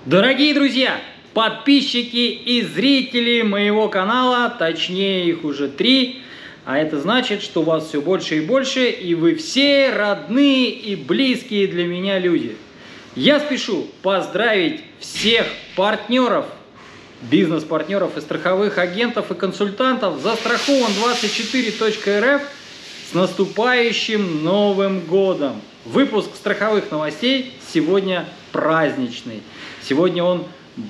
Дорогие друзья, подписчики и зрители моего канала, точнее их уже 3, а это значит, что вас все больше и больше, и вы все родные и близкие для меня люди. Я спешу поздравить всех партнеров, бизнес-партнеров и страховых агентов и консультантов Застрахован24.рф с наступающим Новым годом. Выпуск страховых новостей сегодня праздничный. Сегодня он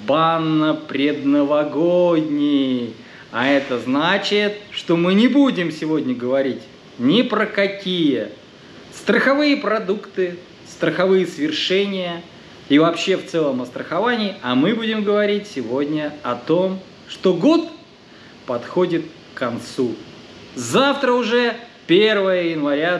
банно-предновогодний. А это значит, что мы не будем сегодня говорить ни про какие страховые продукты, страховые свершения и вообще в целом о страховании, а мы будем говорить сегодня о том, что год подходит к концу. Завтра уже 1 января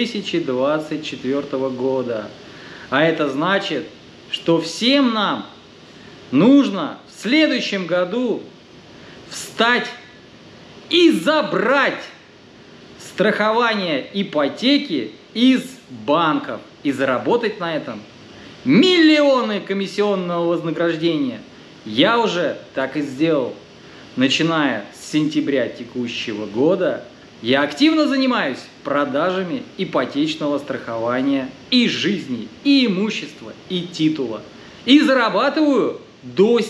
2024 года. А это значит, что всем нам нужно в следующем году встать и забрать страхование ипотеки из банков и заработать на этом миллионы комиссионного вознаграждения. Я уже так и сделал. Начиная с сентября текущего года я активно занимаюсь продажами ипотечного страхования и жизни, и имущества, и титула. И зарабатываю до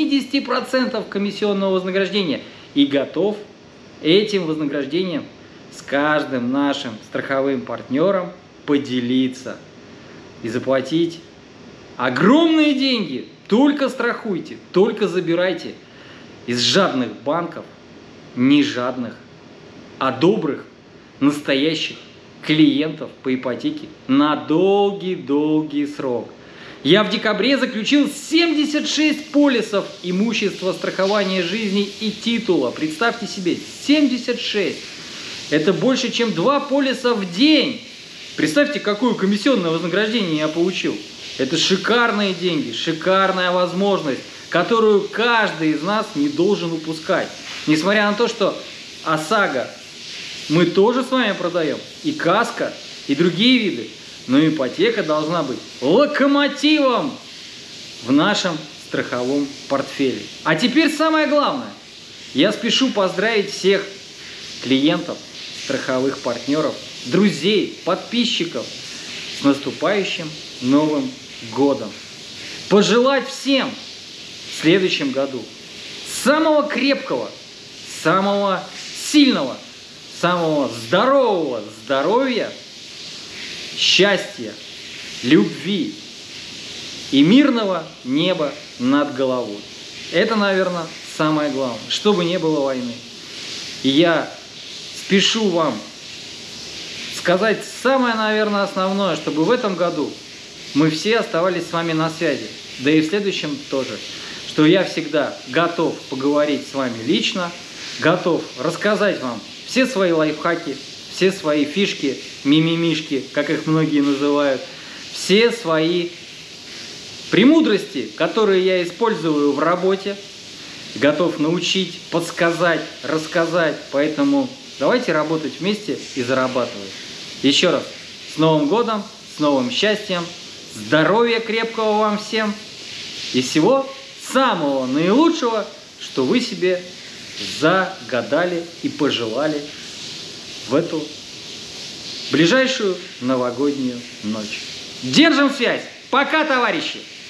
70% комиссионного вознаграждения. И готов этим вознаграждением с каждым нашим страховым партнером поделиться. И заплатить огромные деньги. Только страхуйте, только забирайте из жадных банков, не жадных, а добрых, настоящих клиентов по ипотеке на долгий-долгий срок. Я в декабре заключил 76 полисов имущества, страхования жизни и титула. Представьте себе, 76. Это больше, чем 2 полиса в день. Представьте, какое комиссионное вознаграждение я получил. Это шикарные деньги, шикарная возможность, которую каждый из нас не должен упускать. Несмотря на то, что ОСАГО мы тоже с вами продаем, и каско, и другие виды, но ипотека должна быть локомотивом в нашем страховом портфеле. А теперь самое главное. Я спешу поздравить всех клиентов, страховых партнеров, друзей, подписчиков с наступающим Новым годом. Пожелать всем в следующем году самого крепкого, самого сильного, самого здорового здоровья, счастья, любви и мирного неба над головой. Это, наверное, самое главное, чтобы не было войны. И я спешу вам сказать самое, наверное, основное, чтобы в этом году мы все оставались с вами на связи, да и в следующем тоже, что я всегда готов поговорить с вами лично, готов рассказать вам все свои лайфхаки, все свои фишки, мимимишки, как их многие называют, все свои премудрости, которые я использую в работе, готов научить, подсказать, рассказать. Поэтому давайте работать вместе и зарабатывать. Еще раз, с Новым годом, с новым счастьем, здоровья крепкого вам всем и всего самого наилучшего, что вы себе загадали и пожелали в эту ближайшую новогоднюю ночь. Держим связь! Пока, товарищи!